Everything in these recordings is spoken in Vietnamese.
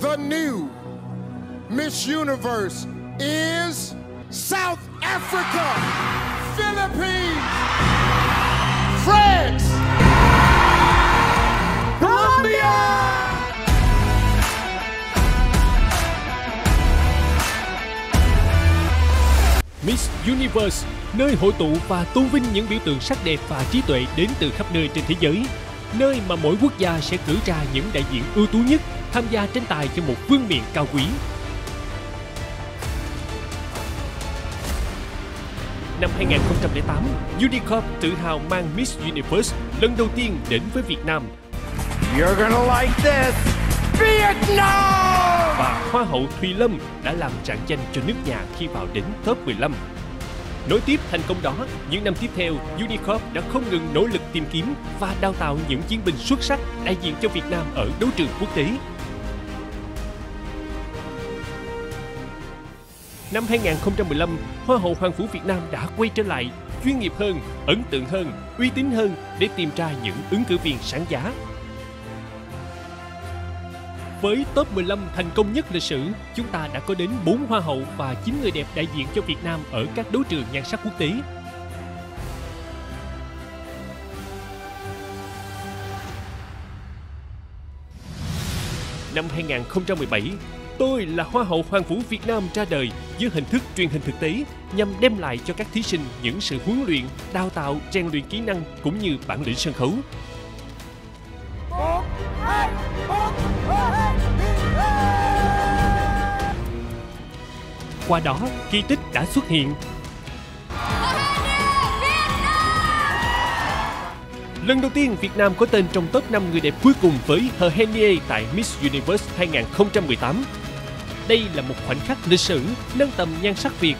The new Miss Universe is South Africa, Philippines, France, Colombia. Miss Universe, nơi hội tụ và tôn vinh những biểu tượng sắc đẹp và trí tuệ đến từ khắp nơi trên thế giới. Nơi mà mỗi quốc gia sẽ cử ra những đại diện ưu tú nhất tham gia tranh tài cho một vương miện cao quý. Năm 2008, Unicorp tự hào mang Miss Universe lần đầu tiên đến với Việt Nam. You're gonna like this, Vietnam! Và Hoa hậu Thùy Lâm đã làm rạng danh cho nước nhà khi vào đến top 15. Nối tiếp thành công đó, những năm tiếp theo, Unicorp đã không ngừng nỗ lực tìm kiếm và đào tạo những chiến binh xuất sắc đại diện cho Việt Nam ở đấu trường quốc tế. Năm 2015, Hoa hậu Hoàng vũ Việt Nam đã quay trở lại, chuyên nghiệp hơn, ấn tượng hơn, uy tín hơn để tìm ra những ứng cử viên sáng giá. Với top 15 thành công nhất lịch sử, chúng ta đã có đến 4 hoa hậu và 9 người đẹp đại diện cho Việt Nam ở các đấu trường nhan sắc quốc tế. Năm 2017, Tôi là Hoa hậu Hoàng vũ Việt Nam ra đời dưới hình thức truyền hình thực tế nhằm đem lại cho các thí sinh những sự huấn luyện, đào tạo, rèn luyện kỹ năng cũng như bản lĩnh sân khấu. Qua đó, kỳ tích đã xuất hiện. Lần đầu tiên, Việt Nam có tên trong top 5 người đẹp cuối cùng với Hờ Henie tại Miss Universe 2018. Đây là một khoảnh khắc lịch sử nâng tầm nhan sắc Việt.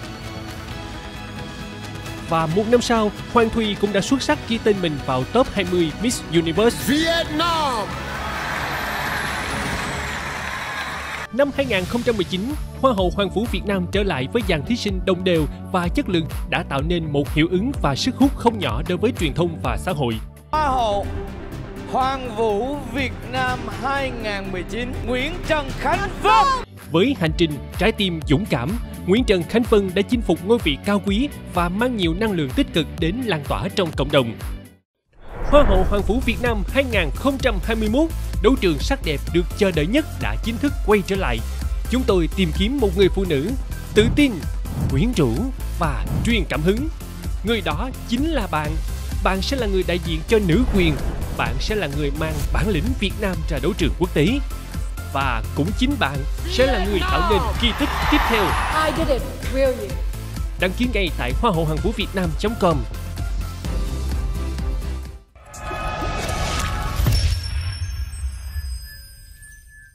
Và một năm sau, Hoàng Thùy cũng đã xuất sắc ghi tên mình vào top 20 Miss Universe Vietnam. Năm 2019, Hoa hậu Hoàng vũ Việt Nam trở lại với dàn thí sinh đồng đều và chất lượng đã tạo nên một hiệu ứng và sức hút không nhỏ đối với truyền thông và xã hội. Hoa hậu Hoàng vũ Việt Nam 2019 Nguyễn Trần Khánh Vân. Với hành trình trái tim dũng cảm, Nguyễn Trần Khánh Vân đã chinh phục ngôi vị cao quý và mang nhiều năng lượng tích cực đến lan tỏa trong cộng đồng. Hoa hậu Hoàng vũ Việt Nam 2021, đấu trường sắc đẹp được chờ đợi nhất đã chính thức quay trở lại. Chúng tôi tìm kiếm một người phụ nữ tự tin, quyến rũ và truyền cảm hứng. Người đó chính là bạn. Bạn sẽ là người đại diện cho nữ quyền. Bạn sẽ là người mang bản lĩnh Việt Nam ra đấu trường quốc tế. Và cũng chính bạn sẽ là người tạo nên kỳ tích tiếp theo. I did it, will you? Đăng ký ngay tại hoa hậu hoàng vũ Việt Nam.com.